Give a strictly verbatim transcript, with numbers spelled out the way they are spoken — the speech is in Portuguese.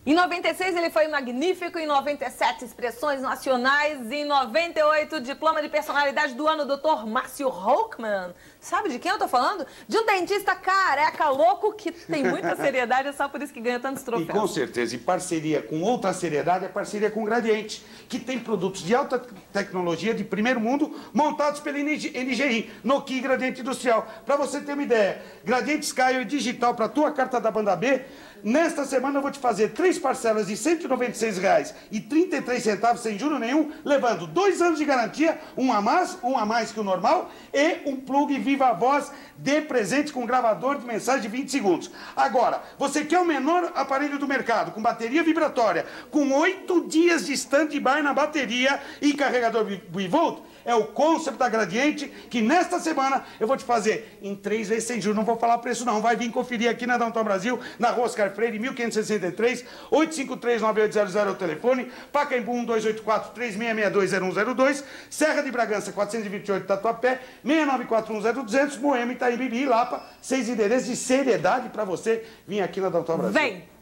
Em noventa e seis ele foi magnífico, em noventa e sete expressões nacionais, em noventa e oito diploma de personalidade do ano, doutor Márcio Hochmann. Sabe de quem eu tô falando? De um dentista careca louco que tem muita seriedade, é só por isso que ganha tantos troféus. E com certeza, em parceria com outra seriedade, é parceria com o Gradiente, que tem produtos de alta tecnologia de primeiro mundo montados pela N G I, Nokia Gradiente Industrial. Para você ter uma ideia, Gradiente Sky digital para tua carta da banda B. Nesta semana eu vou te fazer três parcelas de cento e noventa e seis reais e trinta e três centavos sem juro nenhum, levando dois anos de garantia, um a mais, um a mais que o normal, e um plug Viva Voz de presente com gravador de mensagem de vinte segundos. Agora, você quer o menor aparelho do mercado, com bateria vibratória, com oito dias de stand-by na bateria e carregador bivolt? É o Concept da Gradiente, que nesta semana eu vou te fazer em três vezes sem juros. Não vou falar preço não, vai vir conferir aqui na Downtown Brasil, na Rua Oscar Freire, mil quinhentos e sessenta e três, oito cinco três, nove oito zero zero é o telefone, Pacaembu um dois oito quatro, três seis seis dois, zero um zero dois, Serra de Bragança quatrocentos e vinte e oito, Tatuapé, seis nove quatro um zero duzentos, Moema, Itaim, Bibi e Lapa, seis endereços de seriedade para você vir aqui na Downtown Brasil. Vem!